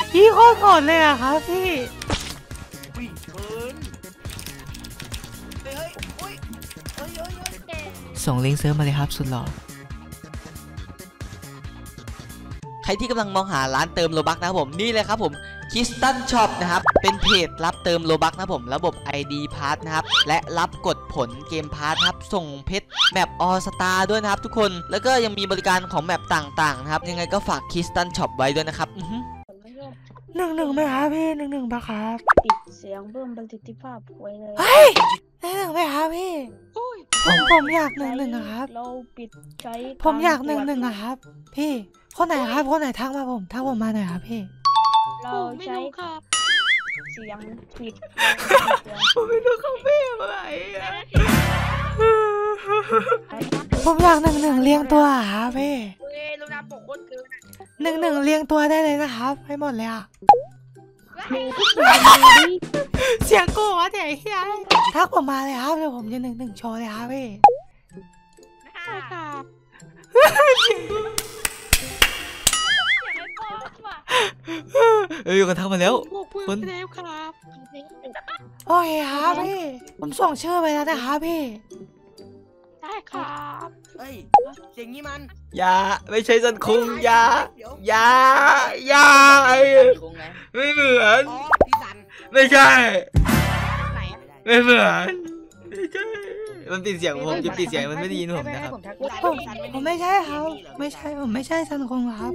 พี่โคตรโหดเลยอะครับพี่วิ่งเกินเฮ้ยอุ้ยส่งลิงก์เซิร์ฟมาเลยครับสุดหล่อใครที่กำลังมองหาร้านเติมโลบัคนะครับผมนี่เลยครับผมคิสตันช็อปนะครับเป็นเพจรับเติมโลบัคนะครับผมระบบ ID พาร์ทนะครับและรับกดผลเกมพาร์ทครับส่งเพชรแมปออสตาด้วยนะครับทุกคนแล้วก็ยังมีบริการของแมปต่างๆนะครับยังไงก็ฝากคิสตันช็อปไว้ด้วยนะครับ11ไหมครับพี่11ปะครับปิดเสียงเพิ่มประสิทธิภาพไว้เลยเฮ้ย11ไหมครับพี่ผมอยาก11ครับเราปิดใช้ผมอยาก11ครับพี่คนไหนครับคนไหนทักผมมาหน่อยครับพี่เราใช้เสียงปิดผมไม่รู้เขาไม่อะไรผมอยาก11เรียงตัวครับพี่ลูกน้ำปกโคตรเกิน 11เรียงตัวได้เลยนะครับให้หมดเลยอ่ะเสียงกูวะเดี๋ยวไอ้เหี้ยทักผมมาเลยครับเดี๋ยวผมจะ11โชว์เลยครับพี่อยู่กันทักมาแล้วคนโอเคครับพี่ผมส่งชื่อไปแล้วนะครับพี่ได้ครับเฮ้ยเสียงนี้มันอย่าไม่ใช่สันคุงอย่าไม่เหมือนไม่ใช่ไม่เหมือนไม่ใช่มันติดเสียงผมจะปิดเสียงมันไม่ได้ยินผมนะครับผมไม่ใช่ครับไม่ใช่ผมไม่ใช่สันคุงครับ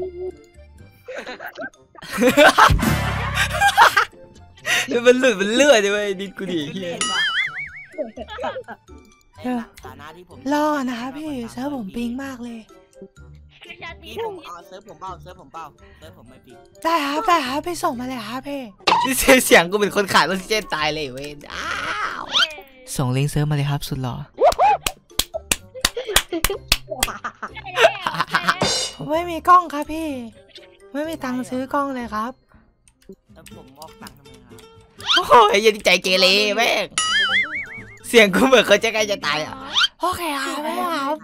มันหลุดมันเลื่อยใช่ไหมดิกูดีเฮียรอนะครับพี่เซิร์ฟผมปิงมากเลยพี่ผมเอาเซิร์ฟผมเปล่าเซิร์ฟผมไม่ปิงได้ครับไปส่งมาเลยครับพี่นี่เสียงกูเป็นคนขายรถเจนตายเลยเว้ยส่งลิงก์เซิร์ฟมาเลยครับสุดหล่อผมไม่มีกล้องครับพี่ไม่มีตังค์ซื้อกล้องเลยครับแล้วผมออกตังค์ทำไมครับโอ้ยยันใจเกเรแม่งเสียงกูเหมือนเขาจะใกล้จะตายอ่ะโอเคครับแม่ครับ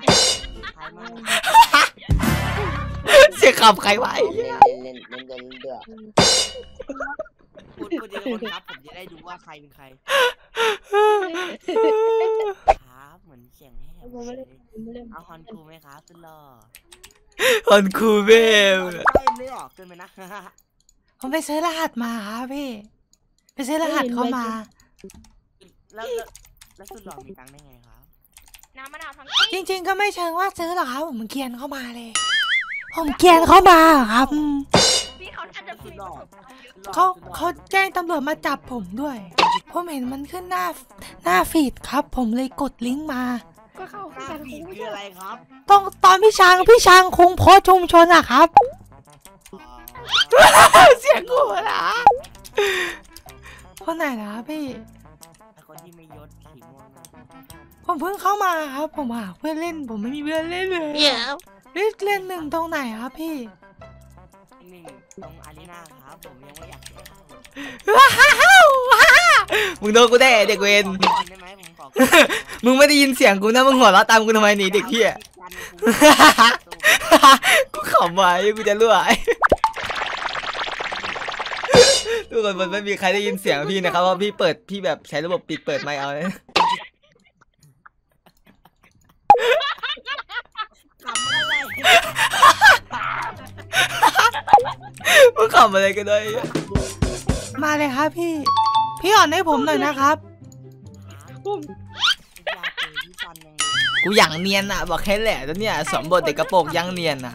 เสียงขับใครไว้พูดเยอะๆครับผมจะได้ดูว่าใครเป็นใครครับเหมือนเสียงแหบเอาฮอนคูไหมครับสุดหล่อฮอนคูเบ้ไม่ออกเกินไปนะผมไปซื้อรหัสมาครับพี่ไปซื้อรหัสเข้ามาแล้วสุดหล่อมีตังค์ได้ไงครับน้ำมะนาวทั้งจริงๆก็ไม่เชิงว่าซื้อหรอกครับผมเกียนเข้ามาเลยผมเกียนเข้ามาครับพี่เขาน่าจะสุดหล่อเขาแจ้งตำรวจมาจับผมด้วยผมเห็นมันขึ้นหน้าฟีดครับผมเลยกดลิงก์มาก็เข้าหน้าฟีดคืออะไรครับตอนพี่ช้างคงโพสชุมชนอะครับเสียงกูนะคนไหนนะพี่คนที่ไม่ยศสีม่วงผมเพิ่งเข้ามาครับผมหาเพื่อนเล่นผมไม่มีเพื่อนเล่นเลยเล่น1ตรงไหนครับพี่ 1ตรงอารีนาครับผมยังไม่อยากมึงโดนกูได้เด็กเวรมึงไม่ได้ยินเสียงกูนะมึงหัวเราะตามกูทำไมหนีเด็กเหี้ยกูขำมากูจะรั่วทุกคนมันไม่มีใครได้ยินเสียงพี่นะครับเพราะพี่แบบใช้ระบบปิดเปิดไมค์เอาเลยมึงขำอะไรกันด้วยมาเลยครับพี่อ่อนให้ผมหน่อยนะครับกูอย่างเนียนอ่ะบอกแค่แหละแล้วเนี่ยสมบทเด็กกระโปรงยังเนียนอ่ะ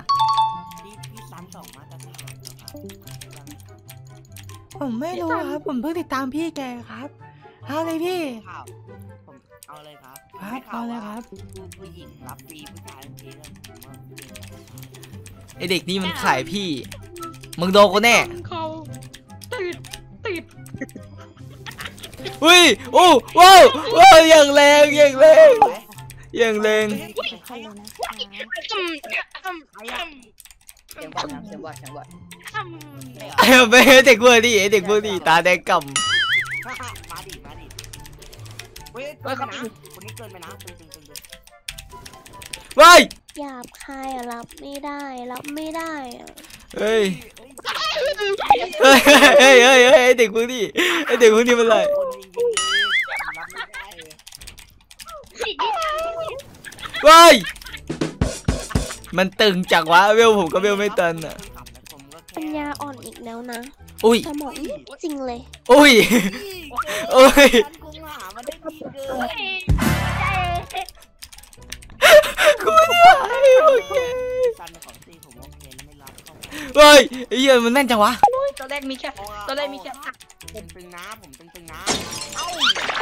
ผมไม่รู้ครับผมเพิ่งติดตามพี่แกครับเอาเลยพี่ผมเอาเลยครับเอาเลยครับผู้หญิงรับฟรีผู้ชายฟรีแล้วไอเด็กนี่มันขายพี่มึงโดนกูแน่เขาติดอุ้ยโอ้ว้าวอย่างแรงไอ้ไปเด็กพวกนี้ตาแดงกำมาดิเฮ้ยคนนี้เกินไปนะว้ายหยาบคายรับไม่ได้เฮ้ยเฮ้ยเด็กพวกนี้เด็กพวกนี้มันอะไรคนจริงๆเลยรับไม่ได้เลยติดยิ่งเฮ้ยมันตึงจังวะเวลผมก็เวลไม่ตันอ่ะผมก็ปัแค่ญญาอ่อนอีกแล้วนะอุ้ยสมองจริงเลยอุ้ย โอ้ยฉันคงหามันได้ดีเกินใจกูเนี่ยโอเคซันของตีผมโอเคแล้วไม่รับเข้าเฮ้ยไอ้เหี้ยมันแม่นจังวะตอนแรกมีแค่ตอนแรกมีแค่ตึงๆนะผมตึงๆนะเอ้า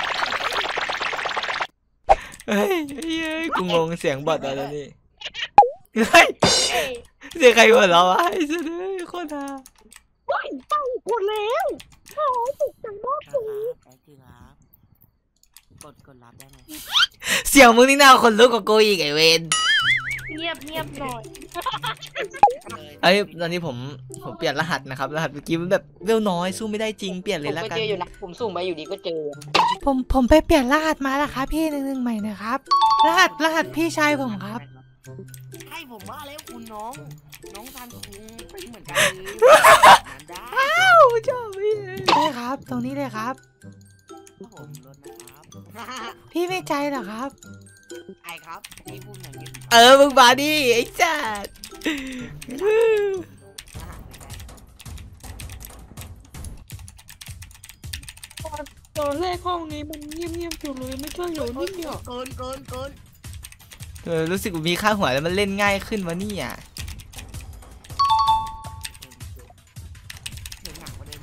เฮ้ยไอ้เหี้ยกูงงเสียงบอทอะไรนี่เฮ้ยเสียงใครหัวเราะวะไอ้สุดเลยโคตรฮาหมดแล้วโอ้ยตกใจมากครับแอคทีฟครับกดรับได้ไหมเสียงมึงนี่น่าคนลุกกว่ากูอีกไอ้เวนเงียบหน่อยไอ้ตอนนี้ผมเปลี่ยนรหัสนะครับรหัสเมื่อกี้มันแบบเวลน้อยสู้ไม่ได้จริงเปลี่ยนเลยละกันเจออยู่นะผมสุ่มไปอยู่ดีก็เจอผมไปเปลี่ยนรหัสมาแล้วครับพี่1ใหม่นะครับรหัสพี่ชายผมครับใช่ผมว่าแล้วคุณน้องซันคุงเป็นเหมือนกันเลยได้อ้าวชอบพี่เลยครับตรงนี้เลยครับผมรถนะครับพี่ไม่ใจเหรอครับไอครับพี่พูดอย่างนี้มึงมาดิไอ้จัดตอนแรกห้องนี้มันเงียบๆอยู่เลยไม่กล้าอยู่นิดเดียวเกินรู้สึกมีค่าหัวแล้วมันเล่นง่ายขึ้นวะเนี่ยเดินหนักกว่าเดิม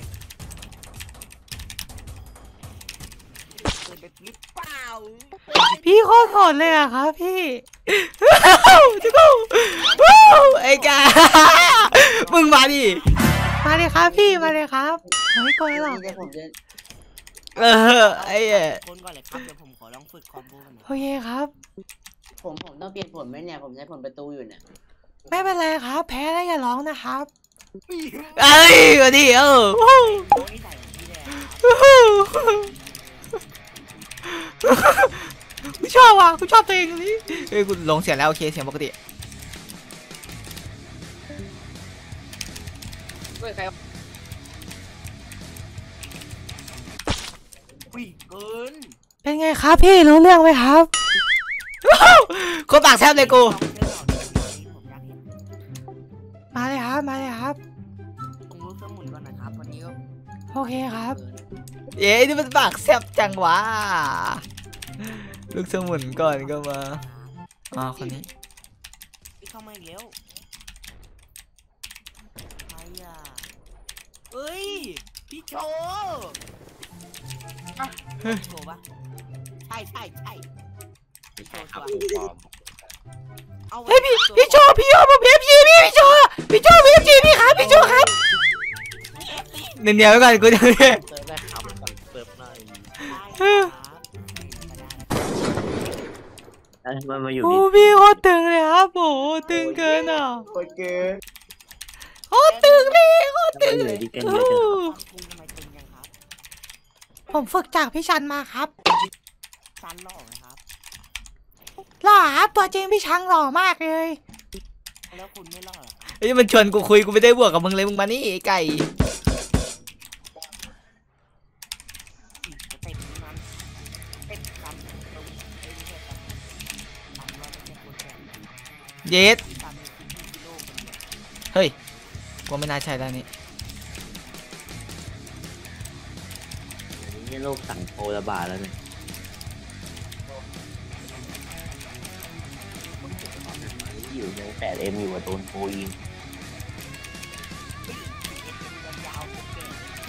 เกินไปหรือเปล่าพี่โคตรโหดเลยอะครับพี่จุ๊บไอ้กามึงมาดิมาเลยครับพี่มาเลยครับไม่กลัวหรอกเดี๋ยวผมจะไอ้เอ๋คนก่อนเลยครับเดี๋ยวผมขอลองฝึกคอมโบกันหน่อยโอเคครับผมต้องเปลี่ยนผลไหมเนี่ยผมใช้ผลประตูอยู่เนี่ยไม่เป็นไรครับ แพ้แล้วอย่าร้องนะครับเอ้ยมาดิโอ้นี่ใส่ที่แดงกูชอบว่ะกูชอบตัวเองนี่เอ้ยกูลงเสียงแล้วโอเคเสียงปกติเฮ้ยใครอุ้ยเกินเป็นไงครับพี่รู้เรื่องไหมครับคนปากแซบเลยกูผมอยากเห็นมาเลยครับมาเลยครับผมรู้เครื่องหมุนก่อนนะครับวันนี้ก็โอเคครับเย้นี่มันปากแซบจังวะลูกสมุนก่อนก็มาคนนี้พี่เข้ามาอีกแล้วใครอ่ะเอ้ยพี่โชโชปะใช่พี่โชชัวร์เอาเฮ้ยพี่โชว์พี่โชว์ผมพีพี่โชว์พี่ครับพี่โชว์ครับเดี๋ยวไว้ก่อนกูจะเนี่ยเติมได้ครับเติมได้มันมาอยู่โอ้นี่พี่โคตรตึงเลยครับโอ้ตึงเกินอ่ะโคตรเกินโคตรตึงเลยโคตรตึงมันอยู่ดีกันเยอะจังคุณทำไมตึงยังครับผมฝึกจากพี่ชันมาครับซันหล่อไหมครับหล่อครับตัวจริงพี่ชังหล่อมากเลยแล้วคุณไม่หล่อเหรอครับไอ้มันชวนกูคุยกูไม่ได้บวกกับมึงเลยมึงมานี่ไอ้ไก่จะเตะนี้มันเป็นคำตรงไม่ใช่ครับคำว่าไม่ใช่คนแก่เยสตามในคลิปที่โลกมันเนี่ยเฮ้ยกูไม่น่าใช่แล้วนี่นี่โรคสั่งโคระบาดแล้วเนี่ยอยู่ยัง8M อยู่กับโดนโคยิงยาวๆเก่ง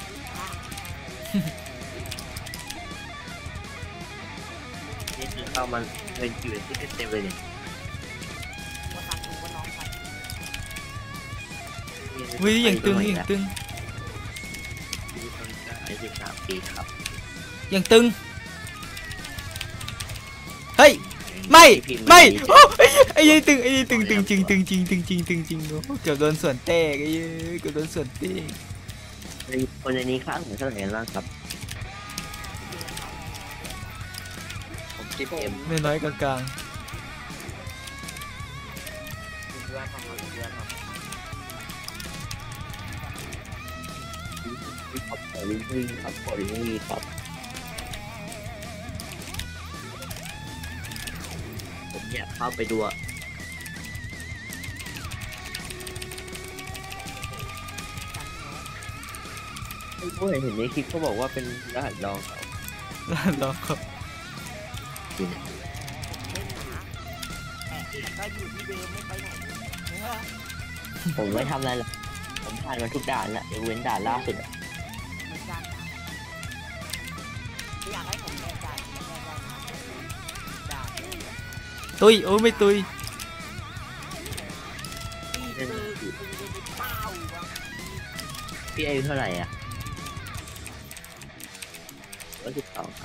นี่คือเข้ามาเป็นอยู่ที่เต็มเลยเนี่ยว่าซันถูกว่าน้องซันวิอย่างตึงอย่างตึงอายุ13 ปีครับอย่างตึงเฮ้ยไม่โอ้ไอ้ยัยตึงไอ้ยัยตึงจริงโอ้เกือบโดนส่วนเตกไอ้ยัยเกือบโดนส่วนเตกคนในนี้ข้างไหนเท่าไหร่กันบ้างครับผม 10M น้อยๆกลางเพื่อนของเราเพื่อนครับครับขอลิงก์วิ่งครับขอลิงก์วิ่งครับผมอยากเข้าไปดูอะผู้เห็นในคลิปเขาบอกว่าเป็นรหัสลองเขารอครับจริงเล่นหมาแต่ก็อยู่ที่เดิมไม่ไปไหนผมไม่ทำอะไรหรอกผมผ่านมาทุกด่านแล้วยกเว้นด่านล่าสุดอะเหมือนกันนะอยากให้ผมแก้ใจไม่แก้ใจด่าตุยโอ้ไม่ตุยตีคือเป้าวะพี่อายุเท่าไหร่อ่ะ12ครับ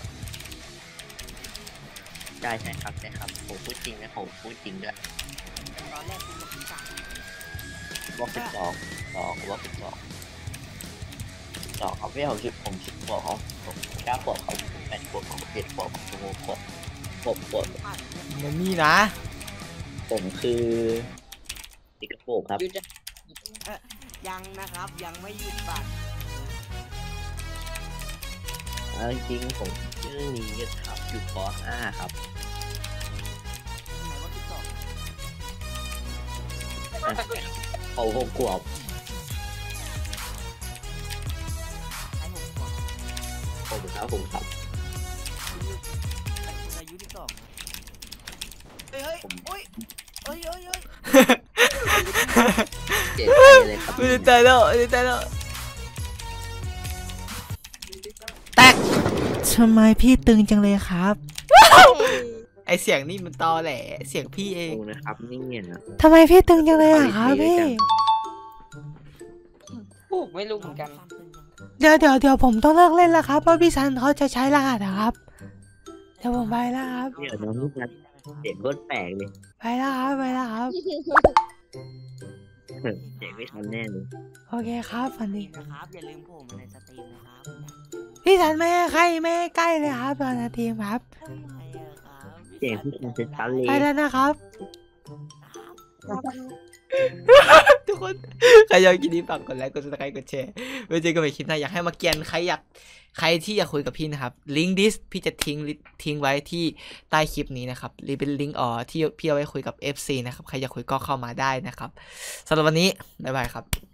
ใช่ครับใช่ครับผมพูดจริงนะผมพูดจริงด้วยตอนแรกคุณบอกคุณสั่งว่า12ว่า12เอาไม่เอาผม10 ขวบผม9 ขวบเขา8 ขวบเขา7 ขวบผม6 ขวบ6 ขวบผ่านมันนี่นะผมคือติกระโปงครับยังนะครับยังไม่หยุดบัตรจริงๆผมชื่อนี้ครับอยู่ป .5 ครับไหนว่าคุณบอกผม6 ขวบให้ผมบอกผมครับคุณอายุที่2เฮ้ยโอ้ยเฮ้ยเจ็บใจเลยครับไม่ได้ใจแล้วไม่ได้ใจแล้วแตกทำไมพี่ตึงจังเลยครับ ไอเสียงนี่มันตอแหละเสียงพี่เองดูนะครับนี่เนี่ยนะทำไมพี่ตึงจังเลยอะครับพี่พูดไม่รู้เหมือนกันเดี๋ยวผมต้องเลิกเล่นแล้วครับเพราะพี่ซันเขาจะใช้รหัสนะครับเดี๋ยวผมไปแล้วครับเดี๋ยวน้องลูกนัดเสียงรถแปลกเลยไปแล้วครับเสียงไม่ทันแน่เลยโอเคครับฝันดีนะครับอย่าลืมผมในสตรีมนะครับพี่ซันไม่ให้ใครไม่ให้ใกล้เลยครับตอนนาทีครับทำไมอะครับเสียงพี่ทันเป็นชันเลยไปแล้วนะครับ ทุกคนใครอยากกินนี้ฝากกดไลค์กดซับสไครต์กดแชร์ไว้เจอกันใหม่คลิปหน้าอยากให้มาเกียนใครที่อยากคุยกับพี่นะครับลิงก์ดิสพี่จะทิ้งไว้ที่ใต้คลิปนี้นะครับหรือเป็นลิงก์ที่พี่เอาไว้คุยกับ FC นะครับใครอยากคุยก็เข้ามาได้นะครับสำหรับวันนี้บ๊ายบายครับ